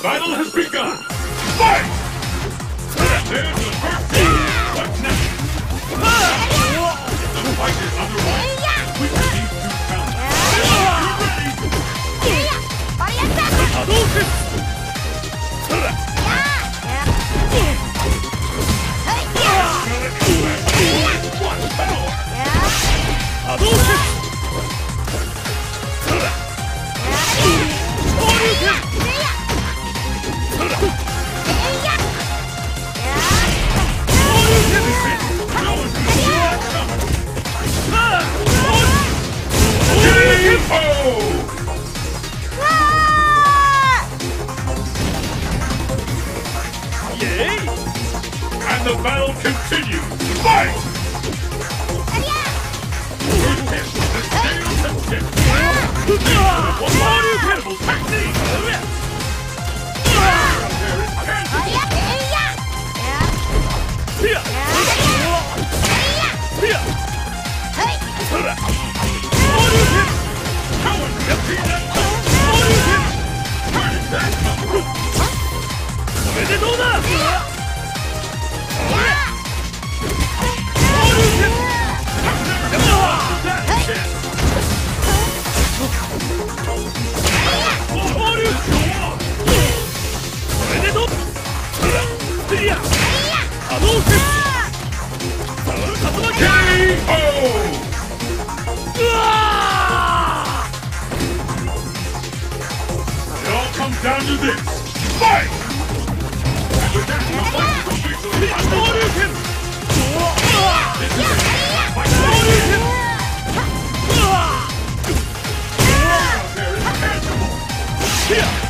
battle has begun! Fight! There's the first game! What's next? The fight is underway! We need to count! Hadouken! One power! Hadouken! And the battle continues! Fight! First hit, the scales have tipped! One more incredible technique! There is cancer! Power defeat that! Turn it back! It all comes down to this. Fight! And with that, the fight is officially underway. This is it. Fight! There is tangible.